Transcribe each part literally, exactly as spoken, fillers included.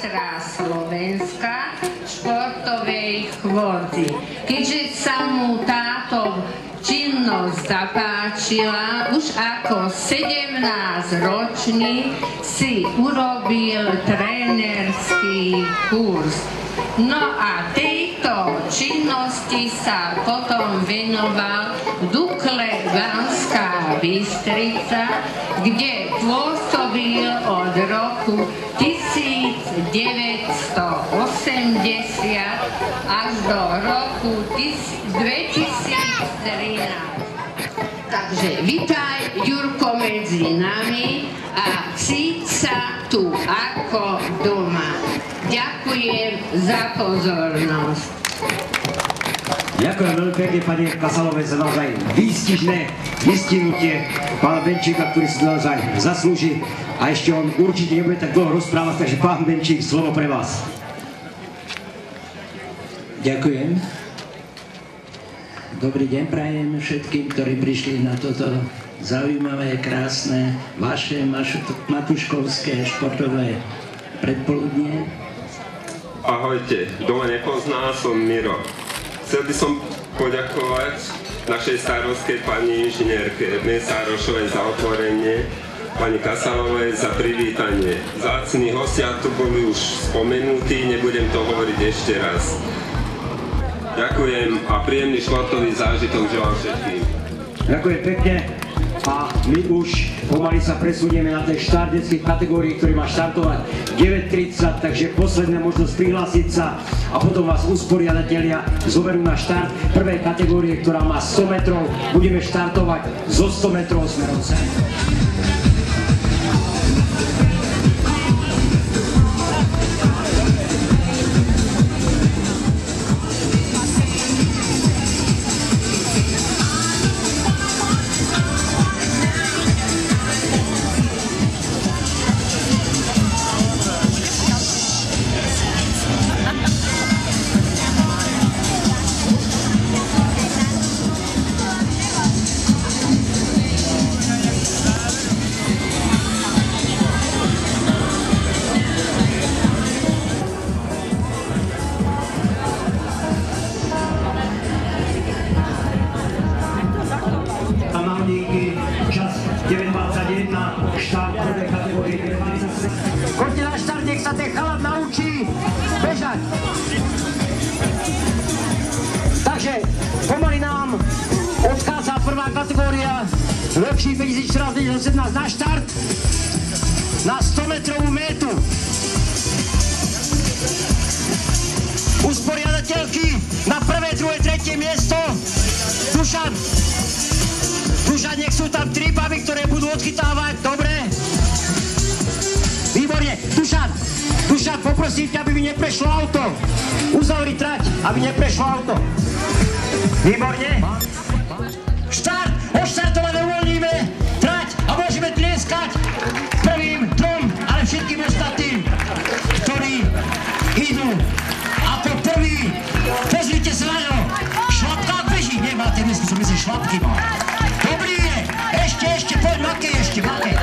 majstra Slovenska športovej chôdzi. Keďže sa mu táto činnosť zapáčila, už ako sedemnásťročný si urobil trénerský kurz. No a tejto činnosti sa potom venoval v Dukle Banská Bystrica, kde pôsobil od roku devätnásťstoosemdesiat až do roku dvetisíctrinásť. Takže vitaj, Ďurko, medzi nami a cíť sa tu ako doma. Ďakujem za pozornosť. Ďakujem veľmi pekne, pani Kasalovej, za naozaj výstižné vystihnutie pána Benčíka, ktorý si naozaj zaslúži. A ešte on určite nebude tak dlho rozprávať, takže pán Benčík, slovo pre vás. Ďakujem. Dobrý deň prajem všetkým, ktorí prišli na toto zaujímavé, krásne, vaše matuškovské športové predpoludnie. Ahojte, kto ma nepozná, som Miro. Chcel by som poďakovať našej starostke pani inžinierke Mesárošovej za otvorenie, pani Kasalovej za privítanie. Vzácni hostia tu boli už spomenutí, nebudem to hovoriť ešte raz. Ďakujem a príjemný športový zážitok želám všetkým. Ďakujem pekne a my už pomaly sa presunieme na ten štart detských kategórií, ktorý má štartovať deväť tridsať, takže posledná možnosť prihlásiť sa a potom vás usporiadatelia zoberú na štart prvej kategórie, ktorá má sto metrov. Budeme štartovať zo sto metrov smerom sem. Poďte na štart, nech sa ten chalap naučí bežať. Takže pomaly nám odchádza prvá kategória ročí päťtisícštrnásť sedemnásť na štart na sto metrovú métu. Usporiadateľky na prvé, druhé, tretie miesto. Dušan, Dušan, nech sú tam tri baby, ktoré budú odchytávať. Dobre? Výborne. Dušan, Dušan, poprosím ťa, aby mi neprešlo auto. Uzavri trať, aby neprešlo auto. Výborne. Štart, odštartované, uvoľníme trať a môžeme tlieskať prvým trom, ale všetkým ostatným, ktorí idú ako prvý. Pozrite sa na ňo. Šlapkák beží. Nemáte mysli, som myslím, šlapky má. Dobrý je. Ešte, ešte, poď, makej, ešte, makej.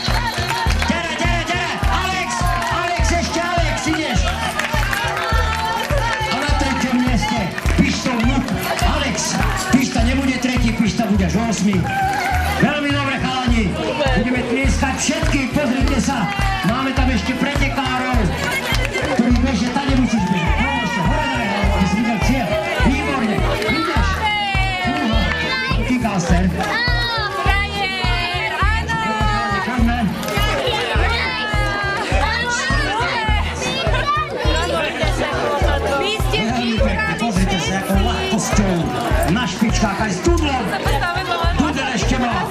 Budeš osmi. Veľmi dobre, chalani. Budeme tlieskať všetkých, pozrite sa. Máme tam ešte pretekárov, ktorí bežia, tam nemusíš bežať. No ešte, hore daj, aby si videl cieľ. Výborne. Ideš. Kýkal ste. Pozrite sa, ako ľahkosťou na špičkách aj s tudlom. Tudel ešte má.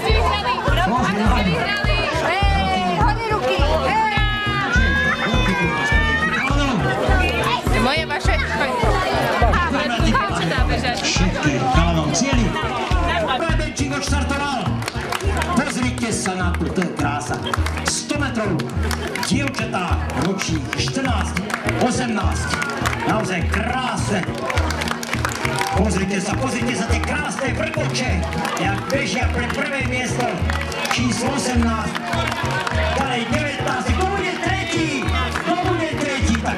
Hodne ruky. Moje, vaše. Všetky chalanom cieli. Benčík odštartoval. Pozrite sa na to, to je krása. sto metrov. Dievčatá, ročník štrnásť osemnásť. Naozaj krásne. Pozrite sa, pozrite sa, tie krásne vrkoče, jak bežia pre prvé miesto, číslo osemnásť, ďalej devätnásť, kto bude tretí, kto bude tretí,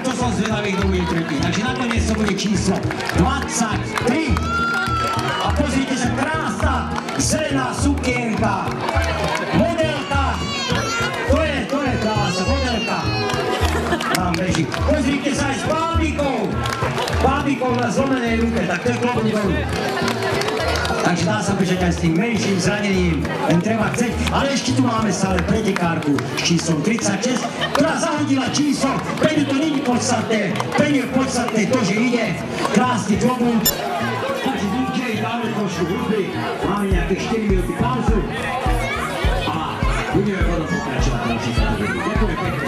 prvý, kto bude tretí. Takže nakoniec to bude číslo dvadsaťtri. A pozrite sa, krásna zelená sukienka. Modelka. To je, to je krása, modelka. Tam beží. Pozrite sa aj s bábikou. Bábikou na zlomenej ruke, tak to je klobúk dolu. Takže dá sa bežať aj s tým menším zranením, len treba chceť. Ale ešte tu máme stále pretekárku s číslom tridsaťšesť, ktorá zahodila číslo. Pre ňu to nie je podstatné, pre ňu je podstatné to, že ide krásny klobúk. Takže dý džej, dáme trošku hudby, máme nejaké štyri minúty pauzu a budeme potom pokračovať v ďalších kategóriách. Ďakujem pekne.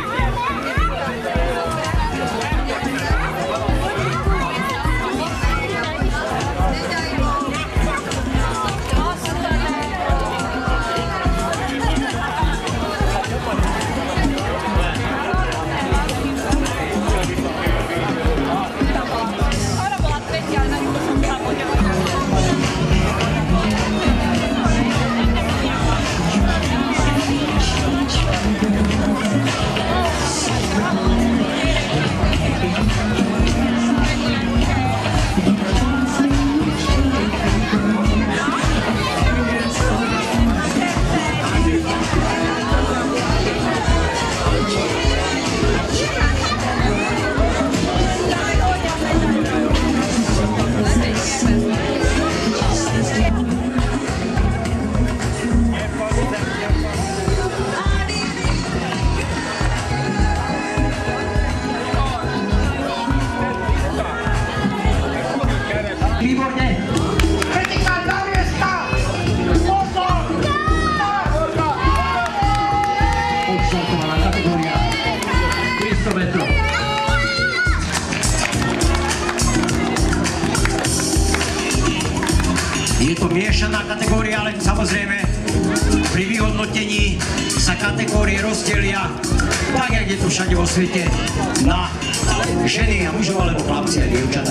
Je to miešaná kategória, ale samozrejme pri vyhodnotení sa kategórie rozdelia tak, jak je to všade vo svete, na ženy a mužov alebo chlapci a dievčatá.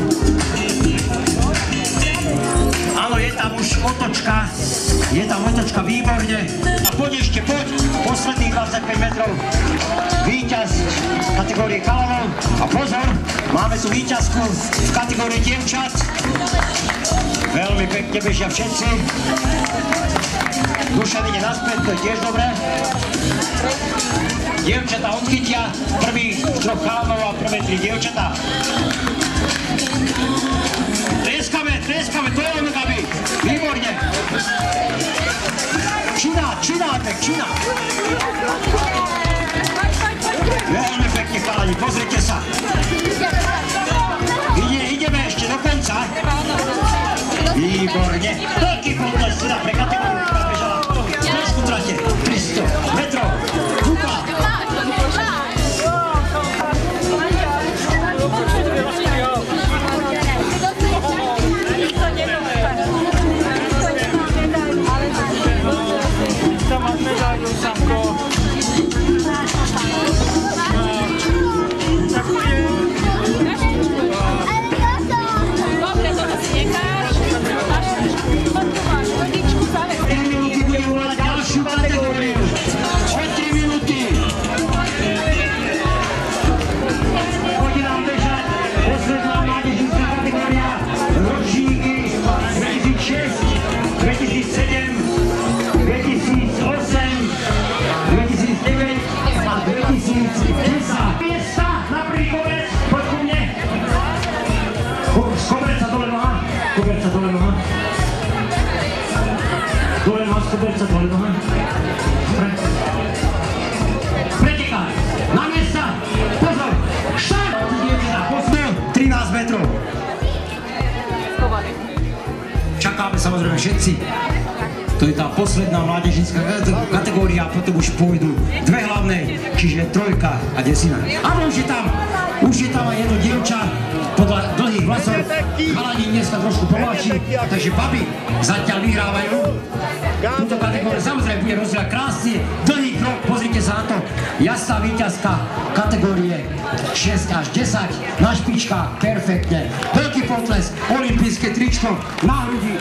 Áno, je tam už otočka, je tam otočka výborne. A poď ešte, poď, posledných dvadsaťpäť metrov. Víťaz v kategórii chalanov. A pozor, máme tu víťazku v kategórii dievčat. Veľmi pekne bežia všetci. Dušan ide naspäť, to je tiež dobré. Dievčatá odchytia prvých troch chalanov a prvé tri dievčatá. Tlieskame, tlieskame, to je ono, Gabi. Výborne. Čina, čináte, čina. Veľmi pekne, chalani, pozrite sa. Ide, ideme ešte do konca. Výborne. Veľký potles teda pre kategóriu, ktorá bežala z trošku trate. tristo metrov. Kúpa. Koberca dole noha. Pretekár. Na miesta. Pozor. Štart. trinásť metrov. Čakáme samozrejme všetci. To je tá posledná mládežnícka kategória a potom už pôjdu dve hlavné, čiže trojka a desina. Áno, už je tam, už je tam aj jedno dievča podľa dlhých vlasov. Chalani dneska trošku pomáči, takže baby zatiaľ vyhrávajú. Túto kategóriu samozrejme bude rozdielať krásne, dlhý krok, pozrite sa na to. Jasná víťazka kategórie šesť až desať, na špičkách, perfektne. Veľký potlesk, olympijské tričko na hrudi.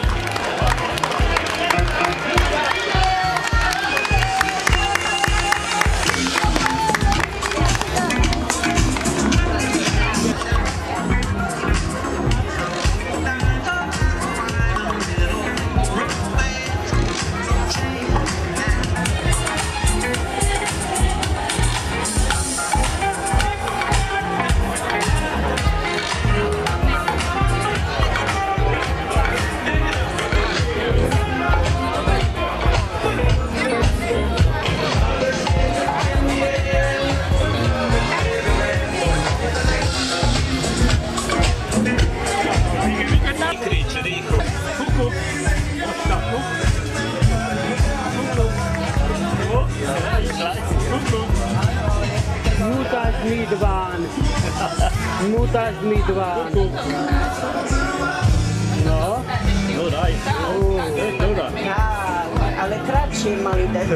Midván. Mutáš Midván. No? No daj. Dobrá. Ale kratšie mali dať.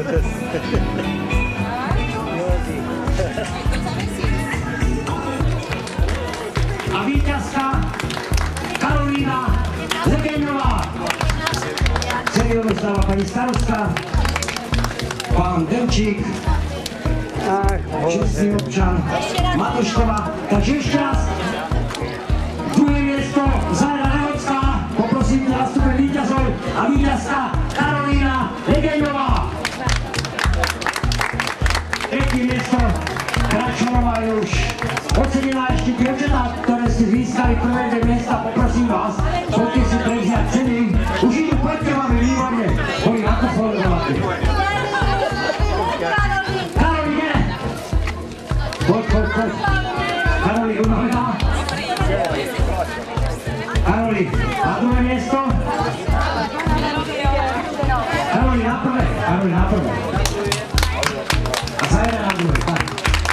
A víťazka Karolína Legeňová. Celý dostáva pani starostka, pán Delčík, čestný občan Matušková. Takže ešte raz, druhé miesto Zajra Národská, poprosím na nástupe víťazov a víťazka Karolína Legeňová. Tretie miesto Kračmanová je už ocenená ešte dievčatá, ktoré ste získali prvé dve miesta, poprosím vás, poďte si prevziať ceny. Už idú, poďte, máme výborne, boli ako formovali. Karoline! Poď, poď, poď. Karoli, unohľadá. Karoli, na druhé miesto? Karoli, na prvé. Karoli, na prvé. A Zajra na druhé, tak.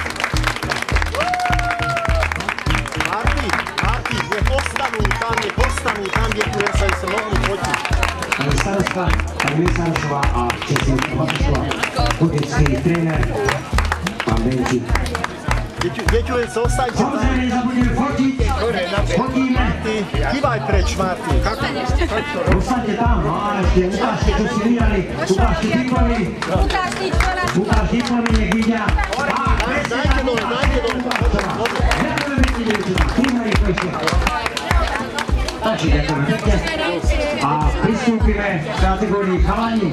Pani starostka, pani Mesárošová a čestný Matušková, hokecký tréner, pán Benčík. Deťu, len sa ostaňte tam. Samozrejme, nezabudneme fotiť, fotíme. Kývaj preč, Martin. Ostaňte tam, no a ešte ukážte, čo si vydali, ukážte Diplovi. Ukáž Diplovi, nech vidia. Dajte dole, dajte dole. Ďakujeme ti, dievčatá, príjme ich ešte. Takže ďakujeme pekne. A pristúpime k kategórii chalani.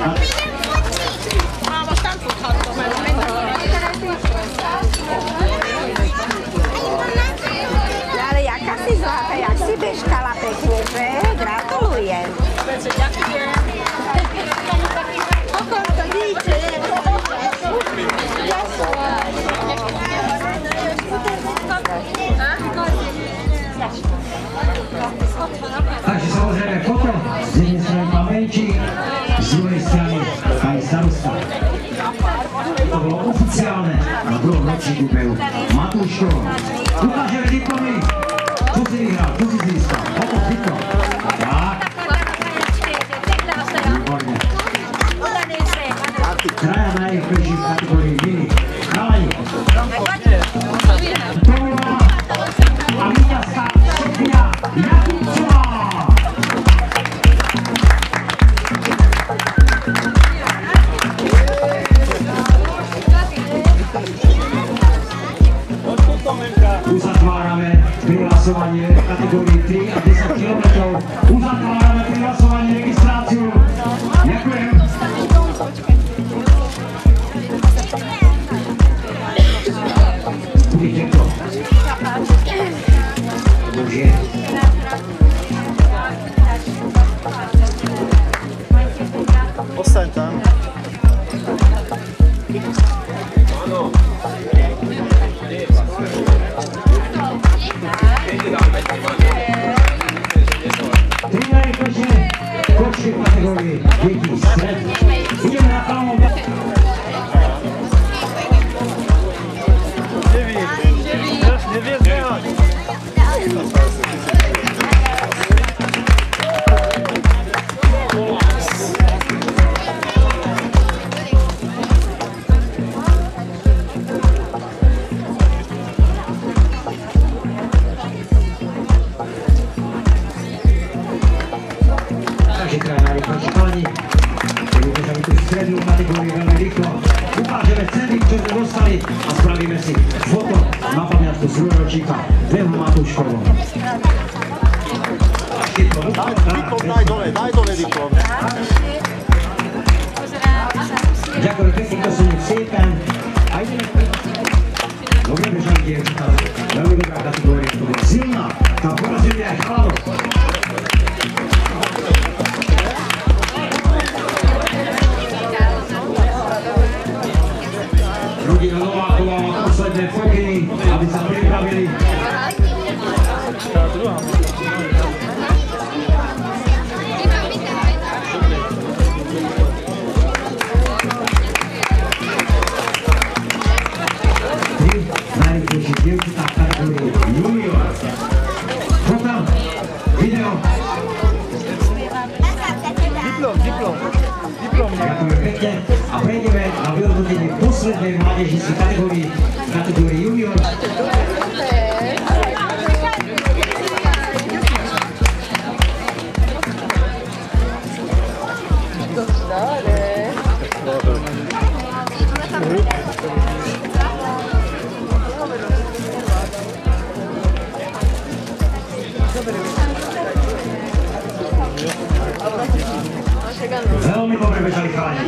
Ale jaká si zlatá, jak si bežkala pekne, že? Gratulujem. Ďakujem. Ako to víte? Takže samozrejme foto, z jednej strany pán Benčík, z druhej strany pani starostka. To bolo oficiálne na druhom ročníku pevu Matúškov. Ukážeme diplomy, čo si vyhral, čo si získal. Foto, diplo. Tak. Výborne. Traja najrychlejší v kategórii viny. Chalani. Tomová a víťazka Sofia Jakubcová. Uzatvárame prihlasovanie v kategórii tri a desať kilometrov. Uzatvárame prihlasovanie, registráciu. Ďakujem. Budete to. Bože. Ostaň tam. Tri najrychlejšie kočky v kategórii detí stred. Ideme na kalmou. Nevieš behať. Takže kraja najrychlejší chalani. Keď ukážeme tú strednú kategóriu veľmi rýchlo. Ukážeme ceny, čo sme dostali a spravíme si foto na pamiatku z druhého ročníka Pevu Matúškovom. Diplom daj dole, daj dole diplom. Ďakujem pekne, to sú nech siepen. A ideme. Dobre bežali dievčatá. Veľmi dobrá kategória, to bola silná. Tam porazili aj chalanov. Rodina Nováková má posledné pokyny, aby sa pripravili. Tri hodiny v poslednej mládežníckej kategórii, kategórii junior. Veľmi dobre bežali chalani.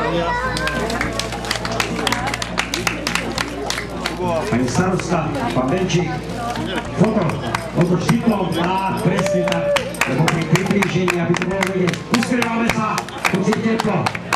Pani starostka, pán Benčík, foto, otoč diplom, tak, presne tak, lebo pri priblížení, aby to bolo vedieť. Uskrývame sa, pocit teplo.